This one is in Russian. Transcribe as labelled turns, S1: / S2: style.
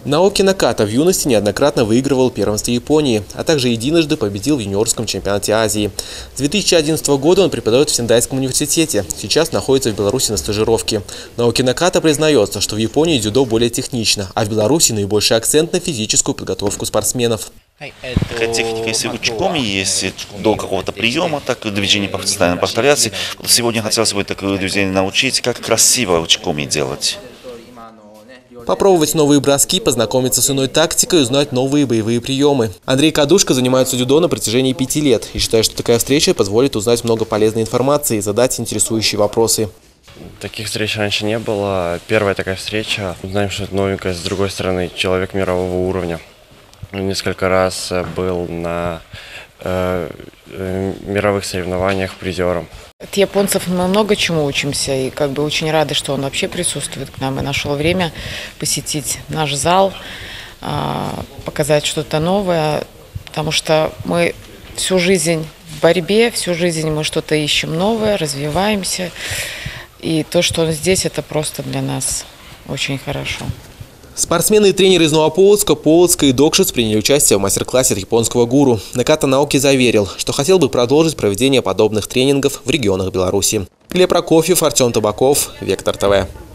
S1: Наоки Наката в юности неоднократно выигрывал первенство Японии, а также единожды победил в юниорском чемпионате Азии. С 2011 года он преподает в Сендайском университете, сейчас находится в Беларуси на стажировке. Наоки Наката признается, что в Японии дзюдо более технично, а в Беларуси наибольший акцент на физическую подготовку спортсменов.
S2: Такая техника, если учком есть до какого-то приема, так движение постоянно повторяться. Вот сегодня хотелось бы такое движение научить, как красиво учком делать.
S1: Попробовать новые броски, познакомиться с иной тактикой, узнать новые боевые приемы. Андрей Кадушко занимается дзюдо на протяжении 5 лет и считает, что такая встреча позволит узнать много полезной информации и задать интересующие вопросы.
S3: Таких встреч раньше не было. Первая такая встреча. Узнаем что-то новенькое, с другой стороны, человек мирового уровня. Несколько раз был на мировых соревнованиях призером.
S4: От японцев мы много чему учимся и очень рады, что он вообще присутствует к нам и нашел время посетить наш зал, показать что-то новое, потому что мы всю жизнь в борьбе, всю жизнь мы что-то ищем новое, развиваемся, и то, что он здесь, это просто для нас очень хорошо.
S1: Спортсмены и тренеры из Новополоцка, Полоцка и Докшиц приняли участие в мастер-классе от японского гуру. Наката Наоки заверил, что хотел бы продолжить проведение подобных тренингов в регионах Беларуси. Глеб Прокофьев, Артем Табаков, Вектор ТВ.